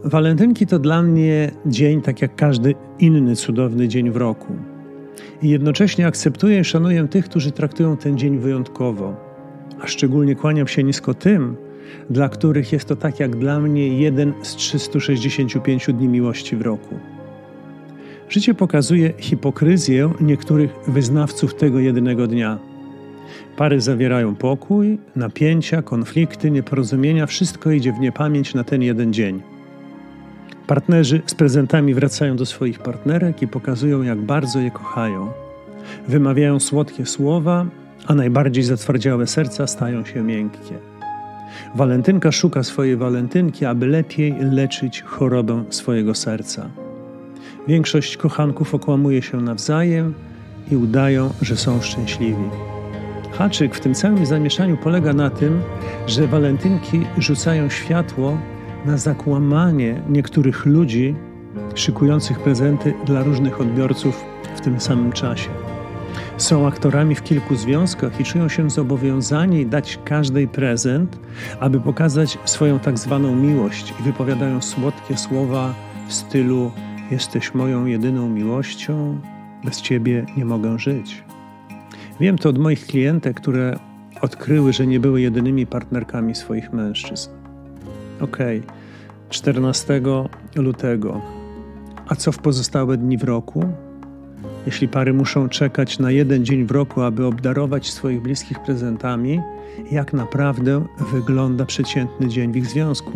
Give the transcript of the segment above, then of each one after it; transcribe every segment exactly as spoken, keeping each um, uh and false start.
Walentynki to dla mnie dzień tak jak każdy inny cudowny dzień w roku. I jednocześnie akceptuję i szanuję tych, którzy traktują ten dzień wyjątkowo. A szczególnie kłaniam się nisko tym, dla których jest to tak jak dla mnie jeden z trzystu sześćdziesięciu pięciu dni miłości w roku. Życie pokazuje hipokryzję niektórych wyznawców tego jedynego dnia. Pary zawierają pokój, napięcia, konflikty, nieporozumienia, wszystko idzie w niepamięć na ten jeden dzień. Partnerzy z prezentami wracają do swoich partnerek i pokazują, jak bardzo je kochają. Wymawiają słodkie słowa, a najbardziej zatwardziałe serca stają się miękkie. Walentynka szuka swojej walentynki, aby lepiej leczyć chorobę swojego serca. Większość kochanków okłamuje się nawzajem i udają, że są szczęśliwi. Haczyk w tym całym zamieszaniu polega na tym, że walentynki rzucają światło na zakłamanie niektórych ludzi szykujących prezenty dla różnych odbiorców w tym samym czasie. Są aktorami w kilku związkach i czują się zobowiązani dać każdej prezent, aby pokazać swoją tak zwaną miłość i wypowiadają słodkie słowa w stylu: jesteś moją jedyną miłością, bez ciebie nie mogę żyć. Wiem to od moich klientek, które odkryły, że nie były jedynymi partnerkami swoich mężczyzn. Okej, okay. czternastego lutego. A co w pozostałe dni w roku? Jeśli pary muszą czekać na jeden dzień w roku, aby obdarować swoich bliskich prezentami, jak naprawdę wygląda przeciętny dzień w ich związku?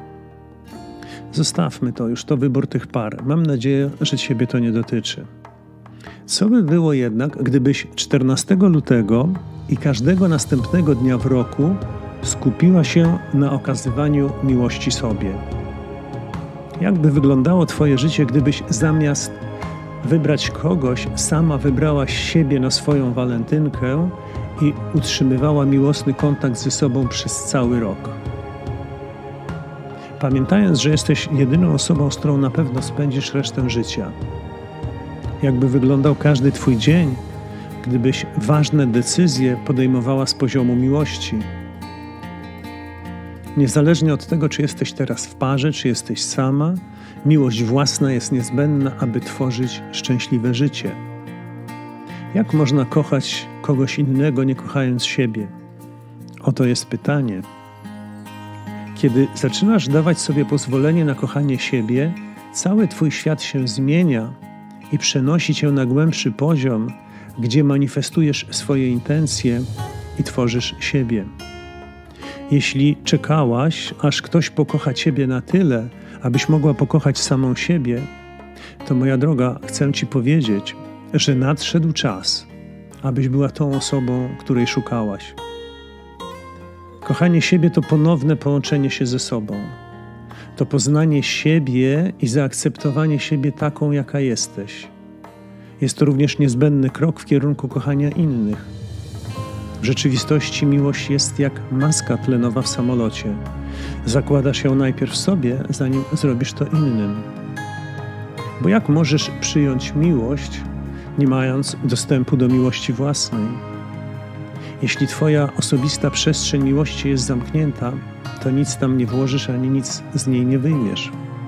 Zostawmy to, już to wybór tych par. Mam nadzieję, że ciebie to nie dotyczy. Co by było jednak, gdybyś czternastego lutego i każdego następnego dnia w roku skupiła się na okazywaniu miłości sobie? Jak by wyglądało twoje życie, gdybyś zamiast wybrać kogoś, sama wybrałaś siebie na swoją walentynkę i utrzymywała miłosny kontakt ze sobą przez cały rok? Pamiętając, że jesteś jedyną osobą, z którą na pewno spędzisz resztę życia. Jakby wyglądał każdy twój dzień, gdybyś ważne decyzje podejmowała z poziomu miłości? Niezależnie od tego, czy jesteś teraz w parze, czy jesteś sama, miłość własna jest niezbędna, aby tworzyć szczęśliwe życie. Jak można kochać kogoś innego, nie kochając siebie? Oto jest pytanie. Kiedy zaczynasz dawać sobie pozwolenie na kochanie siebie, cały twój świat się zmienia i przenosi cię na głębszy poziom, gdzie manifestujesz swoje intencje i tworzysz siebie. Jeśli czekałaś, aż ktoś pokocha ciebie na tyle, abyś mogła pokochać samą siebie, to moja droga, chcę ci powiedzieć, że nadszedł czas, abyś była tą osobą, której szukałaś. Kochanie siebie to ponowne połączenie się ze sobą. To poznanie siebie i zaakceptowanie siebie taką, jaka jesteś. Jest to również niezbędny krok w kierunku kochania innych. W rzeczywistości miłość jest jak maska tlenowa w samolocie. Zakładasz ją najpierw sobie, zanim zrobisz to innym. Bo jak możesz przyjąć miłość, nie mając dostępu do miłości własnej? Jeśli twoja osobista przestrzeń miłości jest zamknięta, to nic tam nie włożysz, ani nic z niej nie wyjmiesz.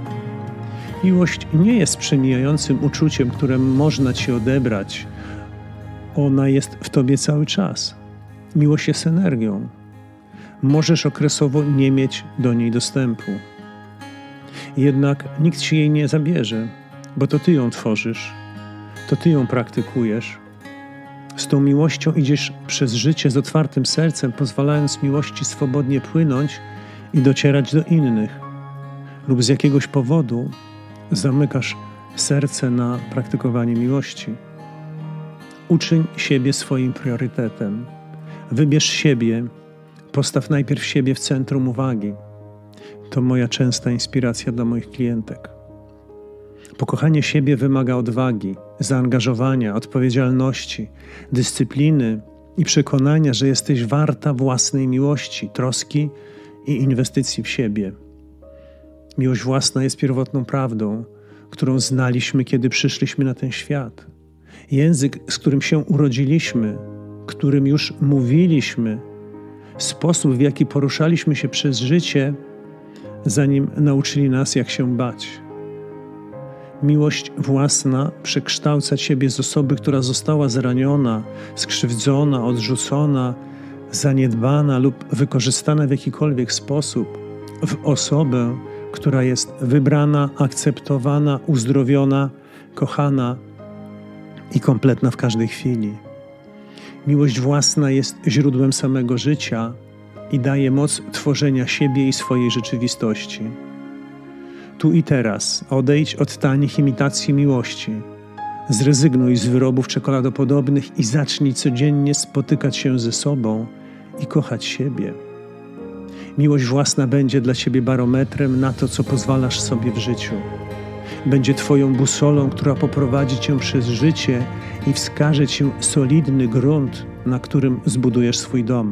Miłość nie jest przemijającym uczuciem, które można ci odebrać. Ona jest w tobie cały czas. Miłość jest energią. Możesz okresowo nie mieć do niej dostępu. Jednak nikt ci jej nie zabierze, bo to ty ją tworzysz, to ty ją praktykujesz. Z tą miłością idziesz przez życie z otwartym sercem, pozwalając miłości swobodnie płynąć i docierać do innych. Lub z jakiegoś powodu zamykasz serce na praktykowanie miłości. Uczyń siebie swoim priorytetem. Wybierz siebie, postaw najpierw siebie w centrum uwagi. To moja częsta inspiracja dla moich klientek. Pokochanie siebie wymaga odwagi, zaangażowania, odpowiedzialności, dyscypliny i przekonania, że jesteś warta własnej miłości, troski i inwestycji w siebie. Miłość własna jest pierwotną prawdą, którą znaliśmy, kiedy przyszliśmy na ten świat. Język, z którym się urodziliśmy, którym już mówiliśmy, sposób, w jaki poruszaliśmy się przez życie, zanim nauczyli nas, jak się bać. Miłość własna przekształca Ciebie z osoby, która została zraniona, skrzywdzona, odrzucona, zaniedbana lub wykorzystana w jakikolwiek sposób, w osobę, która jest wybrana, akceptowana, uzdrowiona, kochana i kompletna w każdej chwili. Miłość własna jest źródłem samego życia i daje moc tworzenia siebie i swojej rzeczywistości. Tu i teraz odejdź od tanich imitacji miłości. Zrezygnuj z wyrobów czekoladopodobnych i zacznij codziennie spotykać się ze sobą i kochać siebie. Miłość własna będzie dla Ciebie barometrem na to, co pozwalasz sobie w życiu. Będzie Twoją busolą, która poprowadzi Cię przez życie i wskaże Ci solidny grunt, na którym zbudujesz swój dom.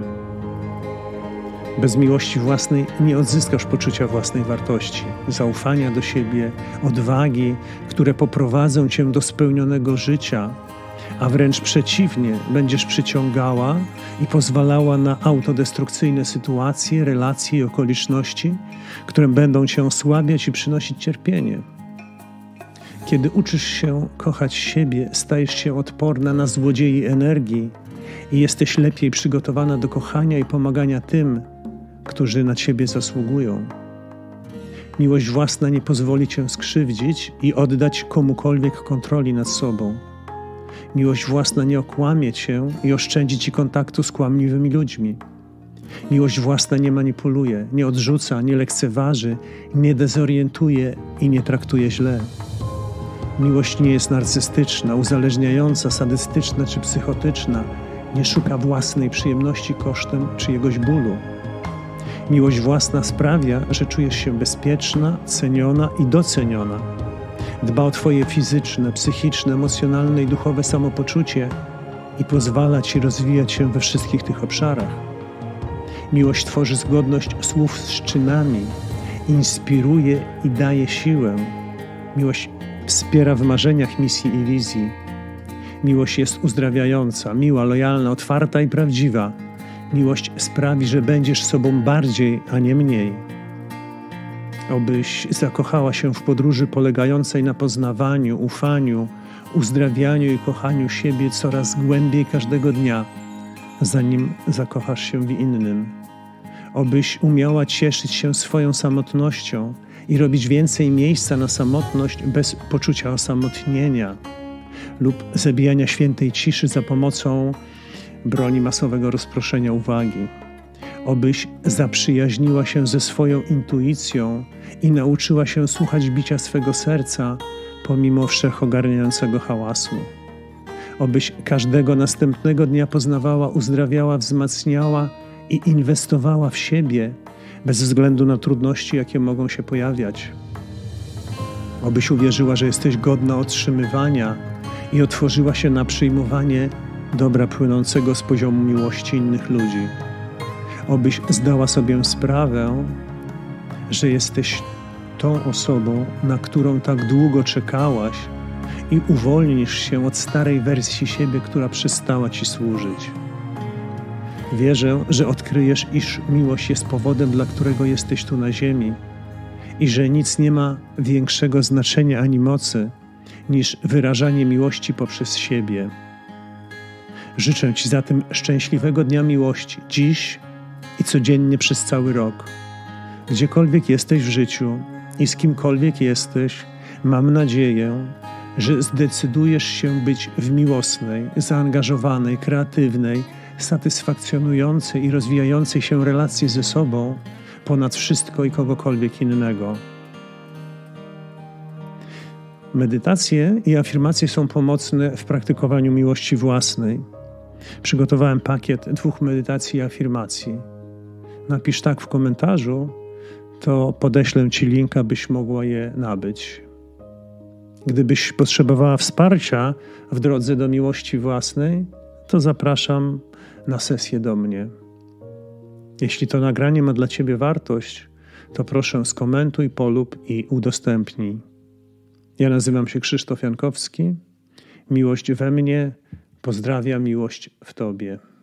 Bez miłości własnej nie odzyskasz poczucia własnej wartości, zaufania do siebie, odwagi, które poprowadzą Cię do spełnionego życia, a wręcz przeciwnie, będziesz przyciągała i pozwalała na autodestrukcyjne sytuacje, relacje i okoliczności, które będą Cię osłabiać i przynosić cierpienie. Kiedy uczysz się kochać siebie, stajesz się odporna na złodziei energii i jesteś lepiej przygotowana do kochania i pomagania tym, którzy na Ciebie zasługują. Miłość własna nie pozwoli Cię skrzywdzić i oddać komukolwiek kontroli nad sobą. Miłość własna nie okłamie Cię i oszczędzi Ci kontaktu z kłamliwymi ludźmi. Miłość własna nie manipuluje, nie odrzuca, nie lekceważy, nie dezorientuje i nie traktuje źle. Miłość nie jest narcystyczna, uzależniająca, sadystyczna czy psychotyczna. Nie szuka własnej przyjemności kosztem czyjegoś bólu. Miłość własna sprawia, że czujesz się bezpieczna, ceniona i doceniona. Dba o Twoje fizyczne, psychiczne, emocjonalne i duchowe samopoczucie i pozwala Ci rozwijać się we wszystkich tych obszarach. Miłość tworzy zgodność słów z czynami, inspiruje i daje siłę. Miłość wspiera w marzeniach, misji i wizji. Miłość jest uzdrawiająca, miła, lojalna, otwarta i prawdziwa. Miłość sprawi, że będziesz sobą bardziej, a nie mniej. Obyś zakochała się w podróży polegającej na poznawaniu, ufaniu, uzdrawianiu i kochaniu siebie coraz głębiej każdego dnia, zanim zakochasz się w innym. Obyś umiała cieszyć się swoją samotnością i robić więcej miejsca na samotność bez poczucia osamotnienia lub zabijania świętej ciszy za pomocą broni masowego rozproszenia uwagi. Obyś zaprzyjaźniła się ze swoją intuicją i nauczyła się słuchać bicia swego serca pomimo wszechogarniającego hałasu. Obyś każdego następnego dnia poznawała, uzdrawiała, wzmacniała i inwestowała w siebie bez względu na trudności, jakie mogą się pojawiać. Obyś uwierzyła, że jesteś godna otrzymywania i otworzyła się na przyjmowanie dobra płynącego z poziomu miłości innych ludzi. Obyś zdała sobie sprawę, że jesteś tą osobą, na którą tak długo czekałaś i uwolnisz się od starej wersji siebie, która przestała Ci służyć. Wierzę, że odkryjesz, iż miłość jest powodem, dla którego jesteś tu na ziemi i że nic nie ma większego znaczenia ani mocy niż wyrażanie miłości poprzez siebie. Życzę Ci zatem szczęśliwego Dnia Miłości dziś i codziennie przez cały rok. Gdziekolwiek jesteś w życiu i z kimkolwiek jesteś, mam nadzieję, że zdecydujesz się być w miłosnej, zaangażowanej, kreatywnej, satysfakcjonującej i rozwijającej się relacji ze sobą ponad wszystko i kogokolwiek innego. Medytacje i afirmacje są pomocne w praktykowaniu miłości własnej. Przygotowałem pakiet dwóch medytacji i afirmacji. Napisz tak w komentarzu, to podeślę Ci linka, byś mogła je nabyć. Gdybyś potrzebowała wsparcia w drodze do miłości własnej, to zapraszam na sesję do mnie. Jeśli to nagranie ma dla Ciebie wartość, to proszę skomentuj, polub i udostępnij. Ja nazywam się Krzysztof Jankowski. Miłość we mnie, pozdrawiam, miłość w Tobie.